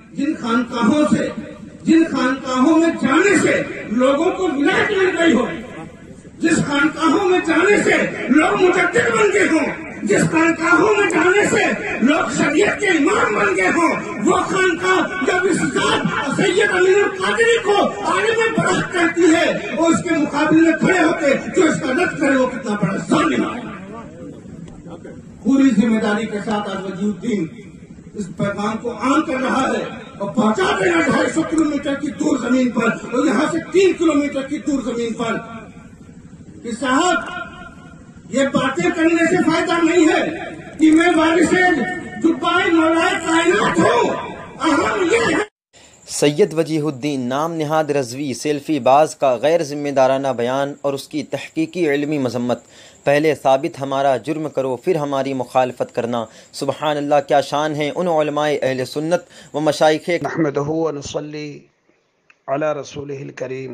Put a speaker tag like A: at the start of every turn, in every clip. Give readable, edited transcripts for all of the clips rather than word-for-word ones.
A: جن خانقاہوں میں جانے سے لوگوں کو ولایت مل گئی ہو، جس خانقاہوں میں جانے سے لوگ مجدد بن گئے ہوں، جس خانقاہوں میں جانے سے لوگ شریعت کے امام بن گئے ہوں، وہ خانقاہ جب اس ذات سید امین القادری کو عالم برحق کرتی ہے اور اس کے مقابلے میں کھڑے ہوتے جو اس کا رد کرے وہ کتنا بڑا ظالم ہے۔ پوری ذمہ داری کے ساتھ آج وجیہ الدین اس پیغام کو عام کر رہا ہے اور پہنچا دینا 250 کلومیٹر کی دور زمین پر اور یہاں سے 3 کلومیٹر کی دور زمین پر کہ صاحب یہ باتیں کرنے سے فائدہ نہیں ہے کہ میں وارث جبائے مولائے کائنات ہوں، اہم یہ ہے۔
B: سید وجیہ الدین نام نہاد رضوی سیلفی باز کا غیر ذمہ دارانہ بیان اور اس کی تحقیقی علمی مذمت۔ پہلے ثابت ہمارا جرم کرو پھر ہماری مخالفت کرنا۔ سبحان اللہ، کیا شان ہے ان علماء اہل سنت و مشائخ۔
C: نحمدہ و نصلی علی رسولہ الکریم،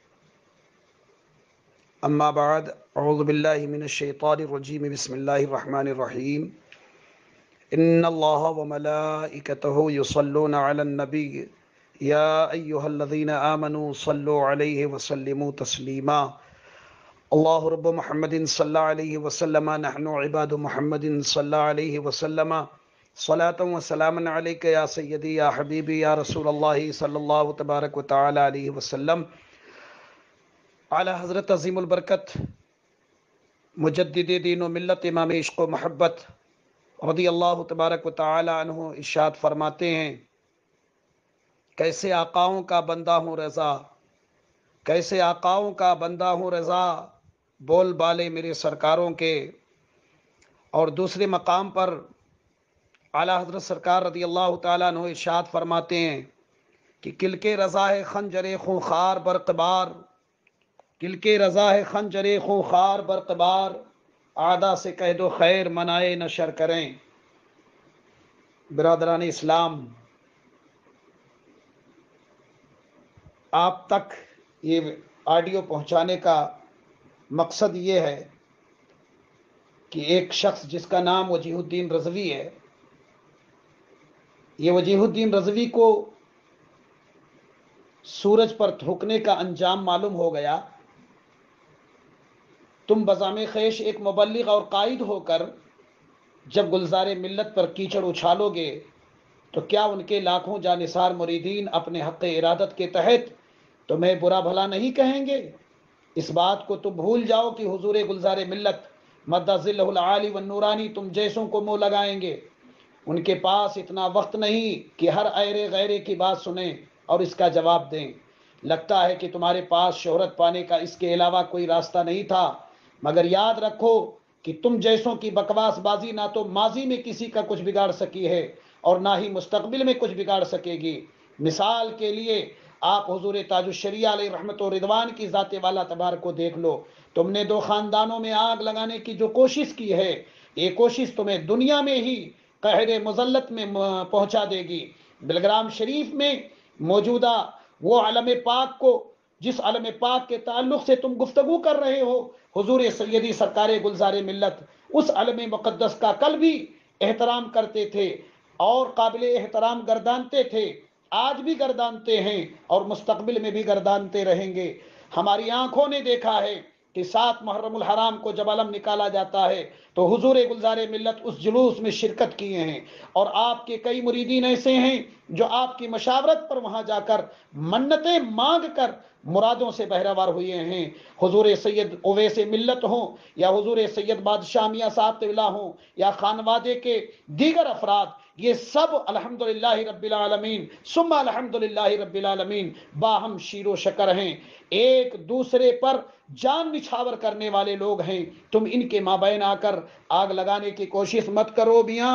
C: اما بعد، اعوذ باللہ من الشیطان الرجیم، بسم اللہ الرحمن الرحیم۔ ان اللہ و ملائکتہ یصلون علی النبی یا ایہا الذین آمنوا صلوا علیہ وسلموا تسلیما۔ اللہ رب محمد صلی اللہ علیہ وسلم، نحن عباد محمد صلی اللہ علیہ وسلم، صلاۃ و سلام علیک یا سیدی یا حبیبی یا رسول اللہ صلی اللہ تبارک و تعالی علیہ وسلم۔ اعلی حضرت عظیم البرکت مجدد دین و ملت، امام عشق و محبت رضی اللہ تبارک و تعالی عنہ ارشاد فرماتے ہیں، کیسے آقاؤں کا بندہ ہوں رضا، کیسے آقاؤں کا بندہ ہوں رضا، بول بالے میرے سرکاروں کے۔ اور دوسرے مقام پر اعلی حضرت سرکار رضی اللہ تعالیٰ عنہ ارشاد فرماتے ہیں کہ کل کے رضا ہے خنجر خونخوار برقبار، کل کے رضا ہے خنجر خونخوار برقبار، اعدا سے کہہ دو خیر منائے نشر کریں۔ برادران اسلام، آپ تک یہ آڈیو پہنچانے کا مقصد یہ ہے کہ ایک شخص جس کا نام وجیہ الدین رضوی ہے، یہ وجیہ الدین رضوی کو سورج پر تھوکنے کا انجام معلوم ہو گیا۔ تم بزام خیش ایک مبلغ اور قائد ہو کر جب گلزار ملت پر کیچڑ اچھالو گے تو کیا ان کے لاکھوں جانثار مریدین اپنے حق ارادت کے تحت تمہیں برا بھلا نہیں کہیں گے؟ اس بات کو تم بھول جاؤ کہ حضور گلزار ملت مد ظلہ العالی والنورانی تم جیسوں کو منہ لگائیں گے۔ ان کے پاس اتنا وقت نہیں کہ ہر ایرے غیرے کی بات سنیں اور اس کا جواب دیں۔ لگتا ہے کہ تمہارے پاس شہرت پانے کا اس کے علاوہ کوئی راستہ نہیں تھا، مگر یاد رکھو کہ تم جیسوں کی بکواس بازی نہ تو ماضی میں کسی کا کچھ بگاڑ سکی ہے اور نہ ہی مستقبل میں کچھ بگاڑ سکے گی۔ مثال کے لیے آپ حضور تاج الشریعہ علیہ رحمت و رضوان کی ذات والا تبارک کو دیکھ لو۔ تم نے 2 خاندانوں میں آگ لگانے کی جو کوشش کی ہے، یہ کوشش تمہیں دنیا میں ہی قہر مذلت میں پہنچا دے گی۔ بلگرام شریف میں موجودہ وہ علم پاک کو، جس علم پاک کے تعلق سے تم گفتگو کر رہے ہو، حضور سیدی سرکار گلزار ملت اس علم مقدس کا کل بھی احترام کرتے تھے اور قابل احترام گردانتے تھے، آج بھی گردانتے ہیں اور مستقبل میں بھی گردانتے رہیں گے۔ ہماری آنکھوں نے دیکھا ہے کہ 7 محرم الحرام کو جب علم نکالا جاتا ہے تو حضور گلزار ملت اس جلوس میں شرکت کیے ہیں، اور آپ کے کئی مریدین ایسے ہیں جو آپ کی مشاورت پر وہاں جا کر منتیں مانگ کر مرادوں سے بہرہوار ہوئے ہیں۔ حضور سید اویس ملت ہوں یا حضور سید بادشاہ میاں صاحب طویلہ ہوں یا خانوادے کے دیگر افراد، یہ سب الحمدللہ رب العالمین ثم الحمدللہ رب العالمین باہم شیر و شکر ہیں، ایک دوسرے پر جان نچھاور کرنے والے لوگ ہیں۔ تم ان کے مابین آ کر آگ لگانے کی کوشش مت کرو میاں۔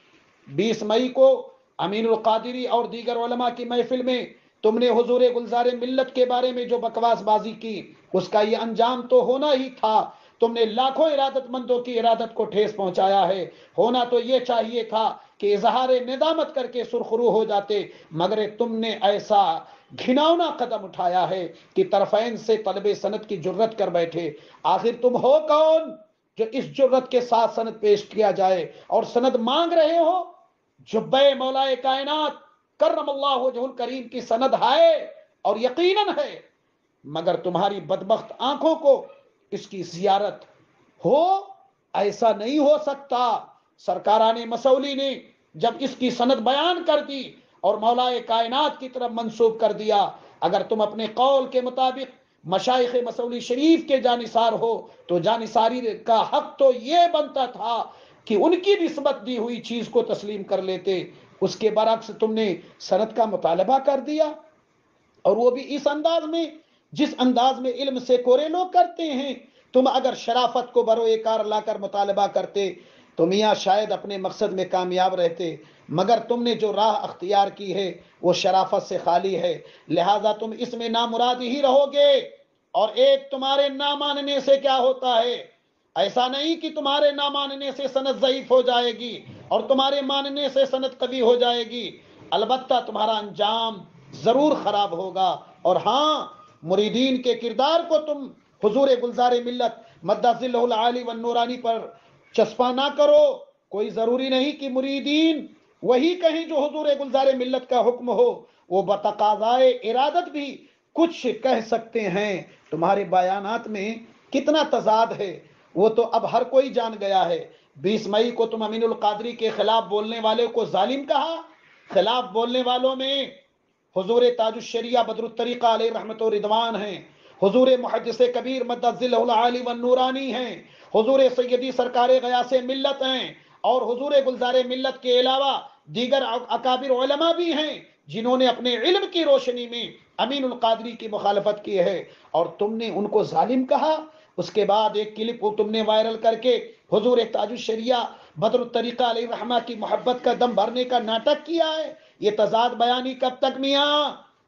C: 20 مئی کو امین القادری اور دیگر علماء کی محفل میں تم نے حضور گلزار ملت کے بارے میں جو بکواس بازی کی، اس کا یہ انجام تو ہونا ہی تھا۔ تم نے لاکھوں ارادت مندوں کی ارادت کو ٹھیس پہنچایا ہے۔ ہونا تو یہ چاہیے تھا کہ اظہار ندامت کر کے سرخرو ہو جاتے، مگر تم نے ایسا گھناؤنا قدم اٹھایا ہے کہ طرفین سے طلب سند کی جرت کر بیٹھے۔ آخر تم ہو کون جو اس جرت کے ساتھ سند پیش کیا جائے اور سند مانگ رہے ہو؟ جبے مولا کائنات کرم اللہ وجہ الکریم کی سند ہے اور یقیناً ہے، مگر تمہاری بدبخت آنکھوں کو اس کی زیارت ہو ایسا نہیں ہو سکتا۔ سرکاران مسولی نے جب اس کی سند بیان کر دی اور مولائے کائنات کی طرف منسوب کر دیا، اگر تم اپنے قول کے مطابق مشائخ مسولی شریف کے جانثار ہو تو جانثاری کا حق تو یہ بنتا تھا کہ ان کی نسبت دی ہوئی چیز کو تسلیم کر لیتے۔ اس کے برعکس تم نے سند کا مطالبہ کر دیا، اور وہ بھی اس انداز میں جس انداز میں علم سے کورے لوگ کرتے ہیں۔ تم اگر شرافت کو بروئے کار لا کر مطالبہ کرتے تو میاں شاید اپنے مقصد میں کامیاب رہتے، مگر تم نے جو راہ اختیار کی ہے وہ شرافت سے خالی ہے، لہذا تم اس میں نامراد ہی رہو گے۔ اور ایک تمہارے نہ ماننے سے کیا ہوتا ہے؟ ایسا نہیں کہ تمہارے نہ ماننے سے سند ضعیف ہو جائے گی اور تمہارے ماننے سے سند قوی ہو جائے گی، البتہ تمہارا انجام ضرور خراب ہوگا۔ اور ہاں، مریدین کے کردار کو تم حضور گلزار ملت مدہ ظلہ العالی والنورانی پر چسپاں نہ کرو۔ کوئی ضروری نہیں کہ مریدین وہی کہیں جو حضور گلزار ملت کا حکم ہو، وہ بتقاضائے ارادت بھی کچھ کہہ سکتے ہیں۔ تمہارے بیانات میں کتنا تضاد ہے وہ تو اب ہر کوئی جان گیا ہے۔ 20 مئی کو تم امین القادری کے خلاف بولنے والے کو ظالم کہا، خلاف بولنے والوں میں حضور تاج الشریعہ بدر الطریقہ علیہ رحمت و رضوان ہیں، حضور محدث کبیر مدہ ظلہ العالی والنورانی ہیں، حضور سیدی سرکار غیاث ملت ہیں، اور حضور گلزار ملت کے علاوہ دیگر اکابر علماء بھی ہیں جنہوں نے اپنے علم کی روشنی میں امین القادری کی مخالفت کی ہے، اور تم نے ان کو ظالم کہا۔ اس کے بعد ایک کلپ کو تم نے وائرل کر کے حضور تاج الشریعہ بدر الطریقہ علیہ رحمہ کی محبت کا دم بھرنے کا ناٹک کیا ہے۔ یہ تضاد بیانی کب تک میاں؟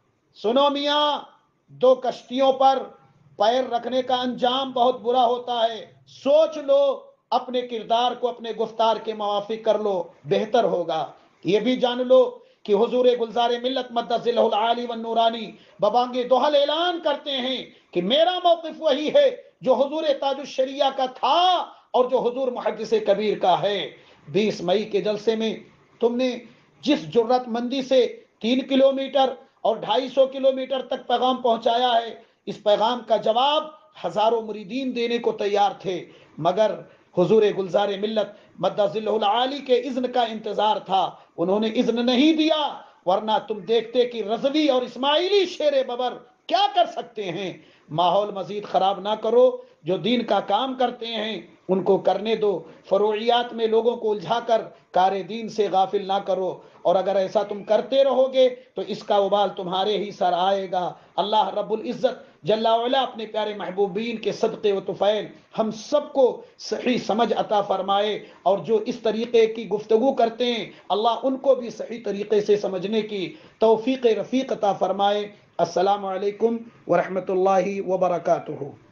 C: سنو میاں، دو کشتیوں پر پیر رکھنے کا انجام بہت برا ہوتا ہے۔ سوچ لو، اپنے کردار کو اپنے گفتار کے موافق کر لو، بہتر ہوگا۔ یہ بھی جان لو کہ حضور گلزار ملت مدہ ظلہ العالی والنورانی ببانگ دوحل اعلان کرتے ہیں کہ میرا موقف وہی ہے جو حضور تاج الشریعہ کا تھا اور جو حضور محدث کبیر کا ہے۔ 20 مئی کے جلسے میں تم نے جس جرات مندی سے 3 کلومیٹر اور 250 کلومیٹر تک پیغام پہنچایا ہے، اس پیغام کا جواب ہزاروں مریدین دینے کو تیار تھے، مگر حضور گلزار ملت مدہ ظلہ العالی کے اذن کا انتظار تھا، انہوں نے اذن نہیں دیا، ورنہ تم دیکھتے کہ رضوی اور اسماعیلی شیر ببر کیا کر سکتے ہیں۔ ماحول مزید خراب نہ کرو، جو دین کا کام کرتے ہیں ان کو کرنے دو، فروعیات میں لوگوں کو الجھا کر کار دین سے غافل نہ کرو، اور اگر ایسا تم کرتے رہو گے تو اس کا وبال تمہارے ہی سر آئے گا۔ اللہ رب العزت جل وعلا اپنے پیارے محبوبین کے صدقے و طفیل ہم سب کو صحیح سمجھ عطا فرمائے، اور جو اس طریقے کی گفتگو کرتے ہیں اللہ ان کو بھی صحیح طریقے سے سمجھنے کی توفیق رفیق عطا فرمائے۔ السلام علیکم ورحمۃ اللہ وبرکاتہ۔